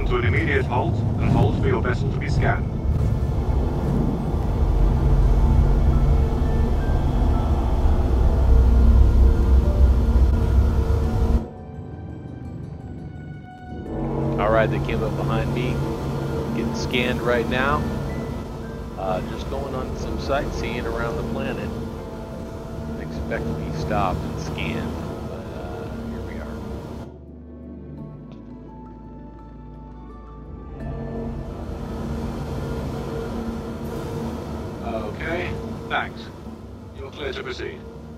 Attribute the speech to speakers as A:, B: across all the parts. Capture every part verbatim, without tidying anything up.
A: to an immediate halt and hold for your vessel to be scanned.
B: Alright, they came up behind me, getting scanned right now. Uh, just going on some sightseeing around the planet. Didn't expect to be stopped and scanned, but uh, here we
A: are. Okay, thanks. You're clear to proceed.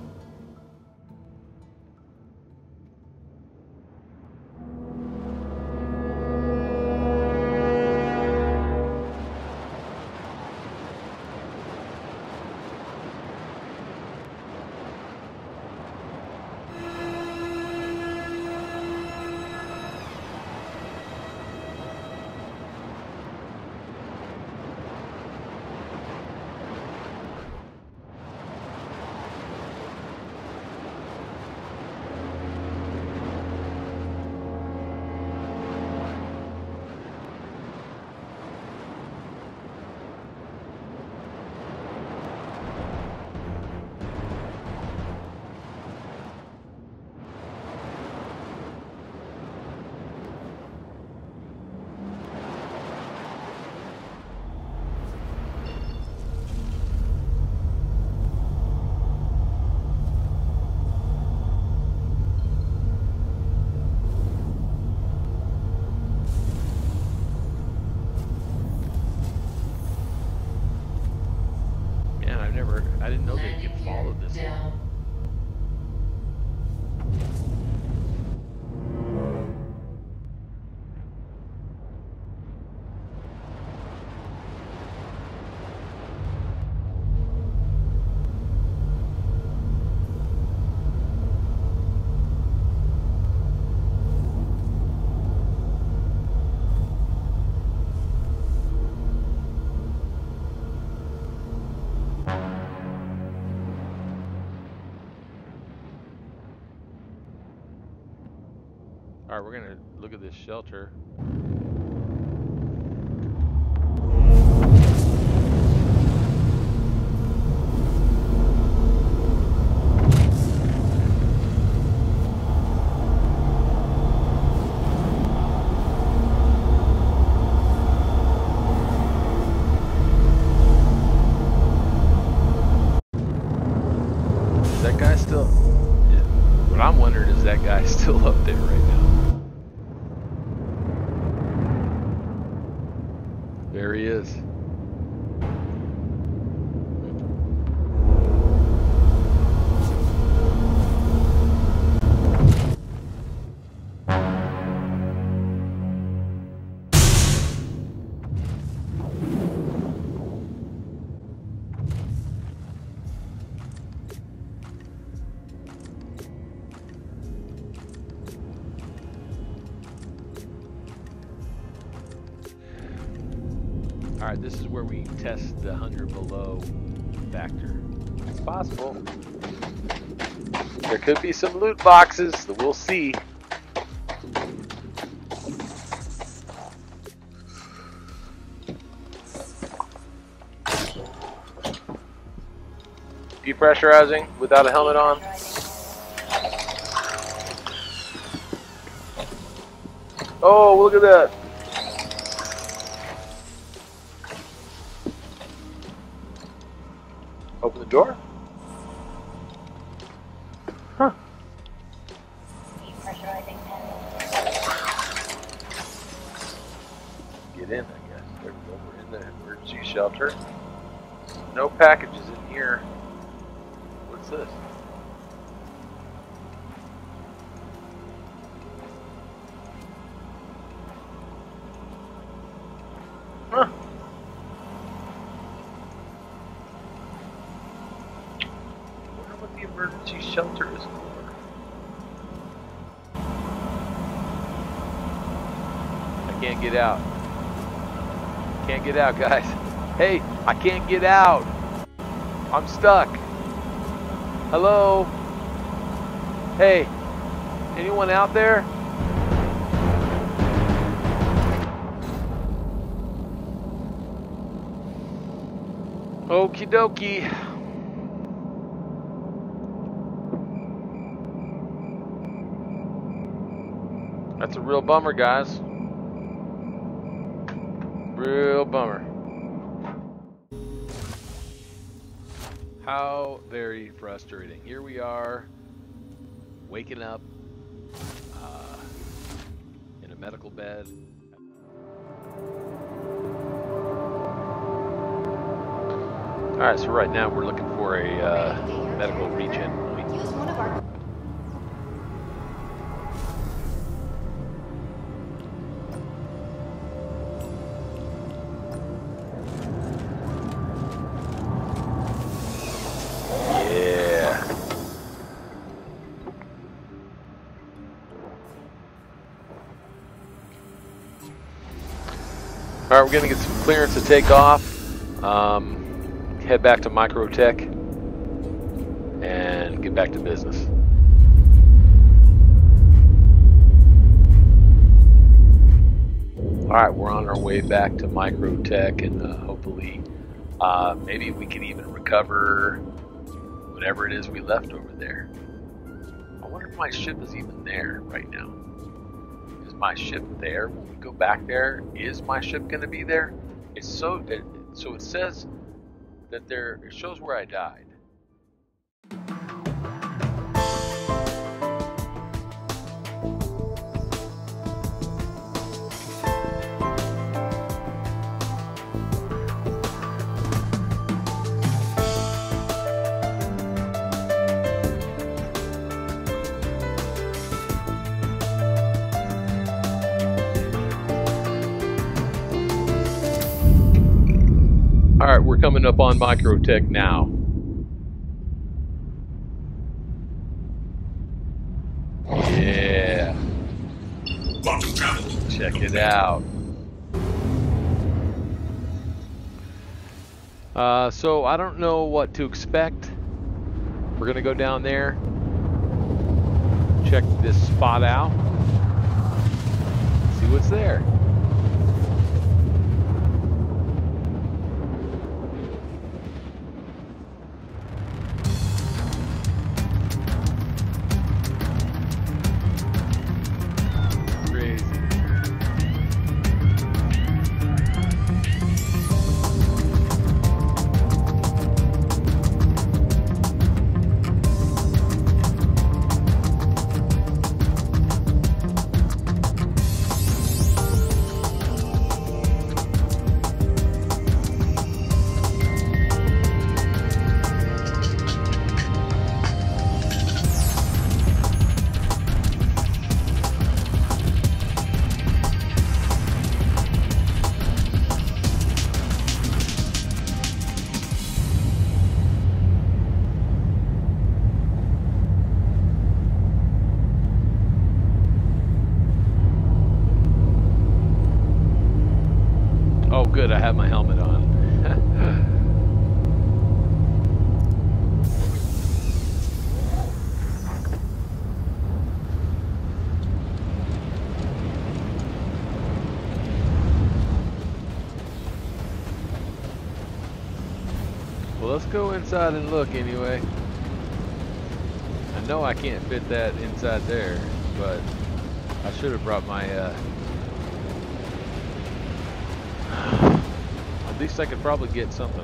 B: I didn't know they could follow this.
C: Down.
B: Alright, we're gonna look at this shelter. Is that guy still... What I'm wondering is that guy still up there right now? There he is. Alright, this is where we test the hunger below factor. It's possible. There could be some loot boxes, so we'll see. Depressurizing without a helmet on. Oh, look at that. Open the door? Huh. Get in, I guess. There we go. We're in the emergency shelter. No packages in here. What's this? Huh. Emergency shelter is for. I can't get out. Can't get out, guys. Hey, I can't get out. I'm stuck. Hello? Hey, anyone out there? Okie dokie. That's a real bummer, guys. Real bummer. How very frustrating. Here we are, waking up uh, in a medical bed. Alright, so right now we're looking for a uh, medical regen point.
C: Use one of our
B: Yeah. Alright, we're going to get some clearance to take off. Um, head back to Microtech and get back to business. Alright, we're on our way back to Microtech, and uh, hopefully uh, maybe we can even recover whatever it is we left over there. I wonder if my ship is even there right now. Is my ship there when we go back there? Is my ship going to be there? It's so it, so it says that there, it shows where I died. Alright, we're coming up on Microtech now. Yeah. Check it out. Uh, so I don't know what to expect. We're gonna go down there, check this spot out, see what's there. Oh, good, I have my helmet on. Well, let's go inside and look anyway. I know I can't fit that inside there, but I should have brought my uh, at least I could probably get something.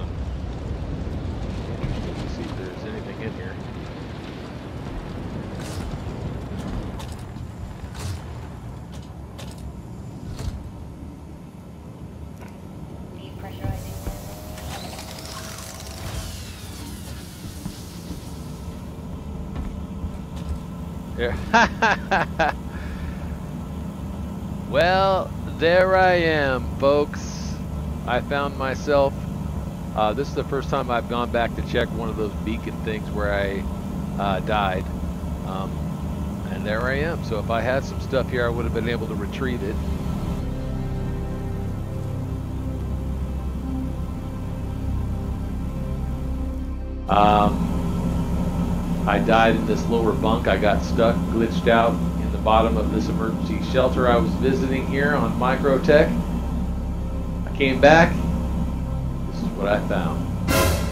B: Let's see if there's anything in here. Yeah. Well, there I am, folks. I found myself, uh, this is the first time I've gone back to check one of those beacon things where I uh, died. Um, and there I am. So if I had some stuff here, I would have been able to retrieve it. Um, I died in this lower bunk. I got stuck, glitched out in the bottom of this emergency shelter I was visiting here on Microtech. Came back, this is what I found.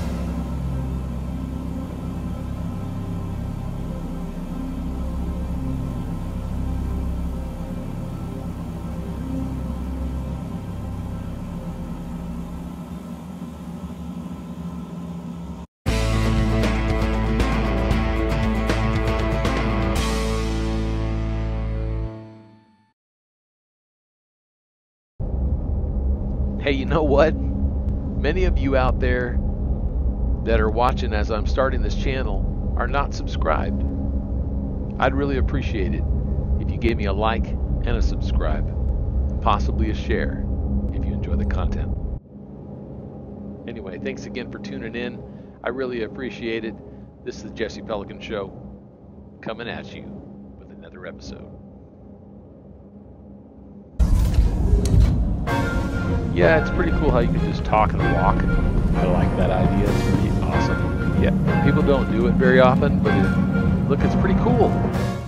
B: Hey, you know what? Many of you out there that are watching as I'm starting this channel are not subscribed. I'd really appreciate it if you gave me a like and a subscribe, and possibly a share if you enjoy the content. Anyway, thanks again for tuning in. I really appreciate it. This is the Jesse Pelican Show, coming at you with another episode. Yeah, it's pretty cool how you can just talk and walk. I like that idea. It's pretty awesome. Yeah, people don't do it very often, but it, look, it's pretty cool.